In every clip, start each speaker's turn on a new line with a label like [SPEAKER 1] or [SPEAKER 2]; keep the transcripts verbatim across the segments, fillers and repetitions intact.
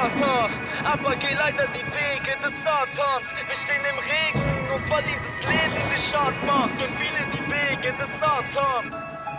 [SPEAKER 1] Vater, aber geh leider die Wege des Satans. Wir stehen im Regen und weil dieses Leben mich schad macht, gehen viele die Wege des Satans.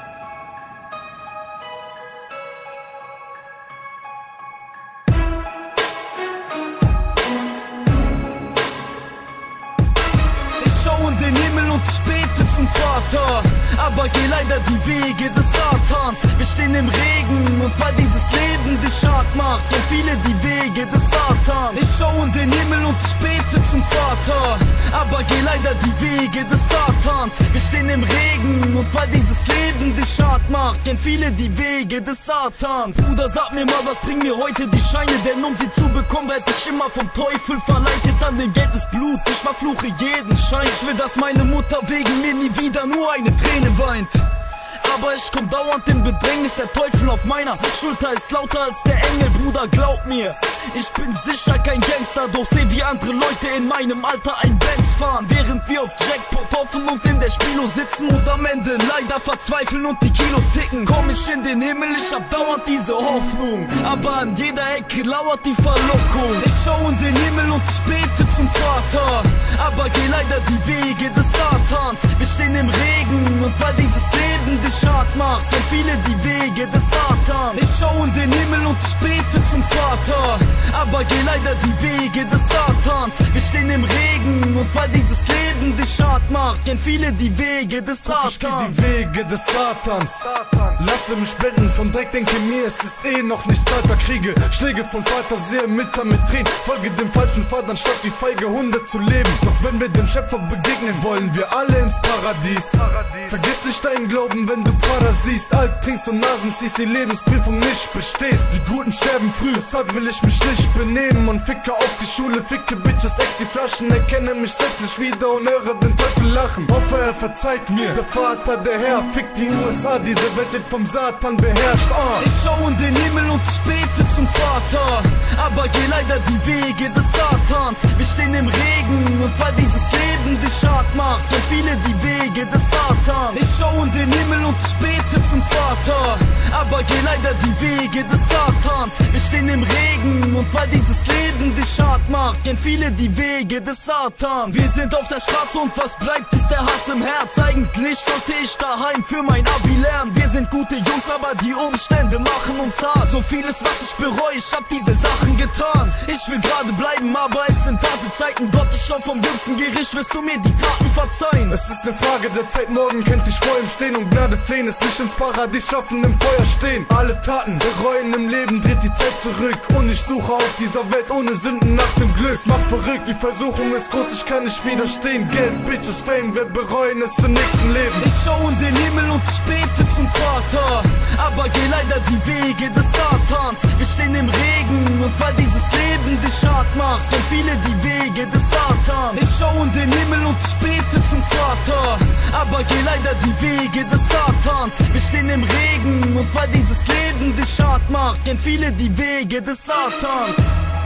[SPEAKER 2] Schau in den Himmel und ich bete zum Vater, aber geh leider die Wege des Satans. Wir stehen im Regen und weil dieses Leben dich schad macht, gehen viele die Wege des Satans. Ich schau in den Himmel und ich bete zum Vater, aber geh leider die Wege des Satans. Wir stehen im Regen und weil dieses Leben dich schad macht, gehen viele die Wege des Satans. Bruder, sag mir mal, was bringt mir heute die Scheine, denn um sie zu bekommen, werd ich immer vom Teufel verleitet. An dem Geld ist Blut, ich verfluche jeden Schein. Ich will, dass meine Mutter wegen mir nie wieder nur eine Träne weint. Aber ich komm dauernd in Bedrängnis, der Teufel auf meiner Schulter ist lauter als der Engel, Bruder, glaub mir. Ich bin sicher kein Gangster, doch seh wie andere Leute in meinem Alter ein Benz fahren, während wir auf Jackpot hoffen und in der Spielo sitzen und am Ende leider verzweifeln und die Kilos ticken. Komm ich in den Himmel, ich hab dauernd diese Hoffnung, aber an jeder Ecke lauert die Verlockung. Ich schau in den Himmel und ich bete zum Vater, aber geh leider die Wege des Satans. Wir stehen im Regen und weil dieses Leben dich schad macht, gehen viele die Wege des Satans. Ich schau in den Himmel und ich bete zum Vater, aber geh leider die Wege des Satans. Wir stehen im Regen und weil dieses Leben dich schad macht, gehen viele die Wege des Satans.
[SPEAKER 3] Ich geh die Wege des Satans. Lasse mich blenden von Dreck, denke mir, es ist eh noch nicht Zeit, da kriege Schläge vom Vater, sehe Mütter mit Tränen, folge dem falschen Pfad, anstatt wie feige Hunde zu leben. Doch wenn wir dem Schöpfer begegnen, wollen wir alle ins Paradies. Vergiss nicht deinen Glauben, wenn du Para siehst, alt trinkst und Nasen ziehst, die Lebensprüfung nicht bestehst. Die Guten sterben früh, deshalb will ich mich nicht benehmen und ficke auf die Schule, ficke Bitches, ex die Flaschen, erkenne mich, setz ich wieder und höre den Teufel lachen. Hoffe, er verzeiht mir, der Vater, der Herr, fickt die U S A, diese Welt wird vom Satan beherrscht. Ah.
[SPEAKER 2] Ich schau in den Himmel und ich bete zum Vater, aber geh leider die Wege des Satans. Wir stehen im Regen und weil dieses Leben dich schad macht, gehen viele die Wege des Satans. Ich schau in den Himmel und ich bete zum Vater, aber geh leider die Wege des Satans. Wir stehen im Regen und weil dieses Leben dich schad macht, gehen viele die Wege des Satans. Wir sind auf der Straße und was bleibt ist der Hass im Herz. Eigentlich sollte ich daheim für mein Abi lernen. Wir sind gute Jungs, aber die Umstände machen uns hart. So vieles, was ich bereue, ich hab diese Sachen getan. Ich will gerade bleiben, aber es sind harte Zeiten. Gott ist schon vom jüngsten Gericht, wirst du mir die Taten verzeihen.
[SPEAKER 3] Es ist eine Frage der Zeit, morgen könnt ich vor ihm stehen und Gnade flehen, es nicht ins Paradies schaffen, im Feuer stehen. Alle Taten bereuen im Leben, dreht die Zeit zurück und ich suche auf dieser Welt ohne Sünden nach dem Glück. Macht verrückt, die Versuchung ist groß, ich kann nicht widerstehen. Geld, Bitches, Fame, wir bereuen es im nächsten Leben.
[SPEAKER 2] Ich schau in den Himmel und ich bete zum Vater, aber geh leider die Wege des Satans. Wir stehen im Regen und weil dieses Leben dich schad macht, gehen viele die Wege des Satans. Ich schau in den Himmel und ich bete zum Vater, aber geh leider die Wege des Satans. Wir stehen im Regen und weil dieses Leben dich schad macht, gehen viele die Wege des Satans.